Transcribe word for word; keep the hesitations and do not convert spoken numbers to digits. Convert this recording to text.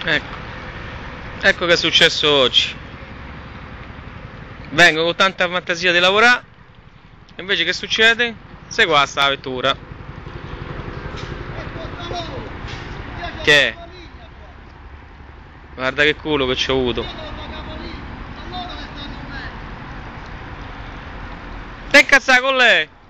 Ecco, ecco che è successo oggi. Vengo con tanta fantasia di lavorare, invece che succede? Se qua sta la vettura. Che è? Guarda che culo che ci ho avuto. Te incazzare con lei!